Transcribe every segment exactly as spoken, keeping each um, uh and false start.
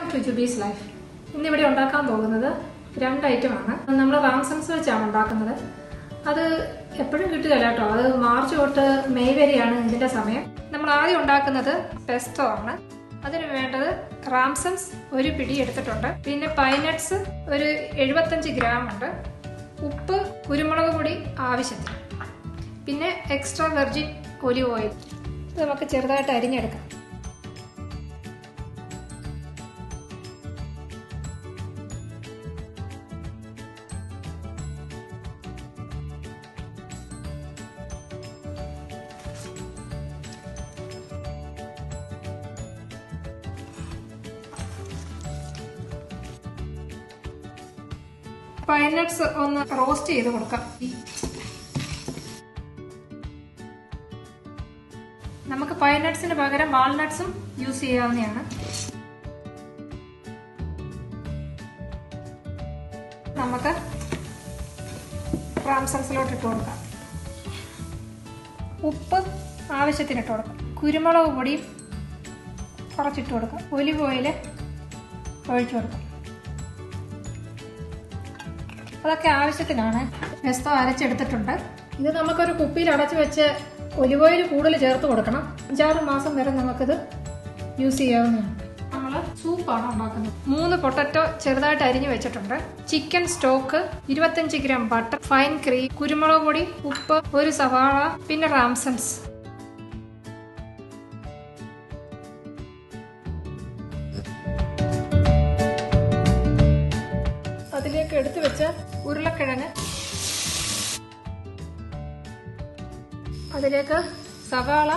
Back to Jubi's life. ഇന്നിവിടെ ഉണ്ടാക്കാൻ പോകുന്നത് രണ്ട് ഐറ്റമാണ്. നമ്മൾ റാംസൺസ് വെച്ചാണ് ഉണ്ടാക്കുന്നത്. അത് എപ്പോഴും കിട്ടുകയല്ല കേട്ടോ. അത് മാർച്ച് തൊട്ട് മെയ് വരെയാണ് ഇതിന്റെ സമയം. നമ്മൾ ആദ്യം ഉണ്ടാക്കുന്നത് പെസ്തോ ആണ്. അതിന് വേണ്ടത് റാംസൺസ് ഒരു പിടി എടുത്തിട്ടുണ്ട്. പിന്നെ പൈനട്ട്സ് ഒരു എഴുപത്തഞ്ച് ഗ്രാം ഉണ്ട്. ഉപ്പ്, കുരുമുളക് പൊടി ആവശ്യത്തിന്, പിന്നെ എക്സ്ട്രാ വെർജിൻ ഒലിവ് ഓയിൽ. ഇത് നമുക്ക് ചെറുതായിട്ട് അരിഞ്ഞെടുക്കാം. പൈനട്ട്സ് ഒന്ന് റോസ്റ്റ് ചെയ്ത് കൊടുക്കാം. നമുക്ക് പൈനട്ട്സിന് പകരം വാൾനട്ട്സും യൂസ് ചെയ്യാവുന്നതാണ്. നമുക്ക് റാംസൺസിലോട്ട് ഇട്ട് കൊടുക്കാം. ഉപ്പ് ആവശ്യത്തിന് ഇട്ട് കൊടുക്കാം. കുരുമുളക് പൊടി കുറച്ചിട്ട് കൊടുക്കാം. ഒലിവ് ഓയിൽ ഒഴിച്ചു കൊടുക്കാം. അതൊക്കെ ആവശ്യത്തിനാണ്. പെസ്തോ അരച്ചെടുത്തിട്ടുണ്ട്. ഇത് നമുക്കൊരു കുപ്പിയിൽ അടച്ചു വെച്ച് ഒലിവ് ഓയിൽ കൂടുതൽ ചേർത്ത് കൊടുക്കണം. അഞ്ചാറ് മാസം വരെ നമുക്കിത് യൂസ് ചെയ്യാവുന്നതാണ്. നമ്മൾ സൂപ്പാണ് ഉണ്ടാക്കുന്നത്. മൂന്ന് പൊട്ടറ്റോ ചെറുതായിട്ട് അരിഞ്ഞു വെച്ചിട്ടുണ്ട്. ചിക്കൻ സ്റ്റോക്ക്, ഇരുപത്തഞ്ച് ഗ്രാം ബട്ടർ, ഫൈൻ ക്രീം, കുരുമുളക് പൊടി, ഉപ്പ്, ഒരു സവാള, പിന്നെ റാംസൺസ്. അതിലേക്ക് എടുത്തു വെച്ച ഉരുളക്കിഴങ്ങ്, അതിലേക്ക് സവാള,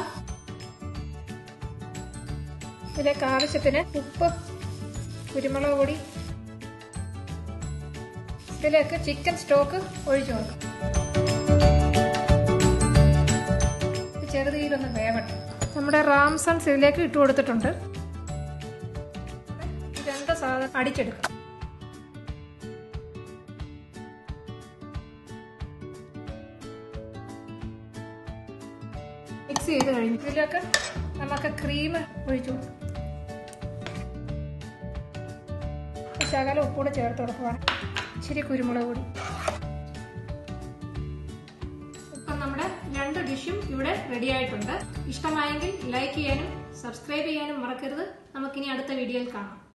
ഇതിലേക്ക് ആവശ്യത്തിന് ഉപ്പ്, കുരുമുളക് പൊടി, ഇതിലേക്ക് ചിക്കൻ സ്റ്റോക്ക് ഒഴിച്ചു കൊടുക്കും. ചെറുതീരൊന്ന് വേവട്ടെ. നമ്മുടെ റാംസൺസ് ഇതിലേക്ക് ഇട്ട് കൊടുത്തിട്ടുണ്ട്. രണ്ട് സാധനം അടിച്ചെടുക്കാം. മിക്സ് ചെയ്ത് കഴിഞ്ഞു ഇതിലേക്ക് നമുക്ക് ക്രീം ഒഴിച്ചു, ശകലം ഉപ്പൂടെ ചേർത്ത് കൊടുക്കുവാണ്. ഇച്ചിരി കുരുമുളക് പൊടി. ഇപ്പം നമ്മുടെ രണ്ട് ഡിഷും ഇവിടെ റെഡി ആയിട്ടുണ്ട്. ഇഷ്ടമായെങ്കിൽ ലൈക്ക് ചെയ്യാനും സബ്സ്ക്രൈബ് ചെയ്യാനും മറക്കരുത്. നമുക്കിനി അടുത്ത വീഡിയോയിൽ കാണാം.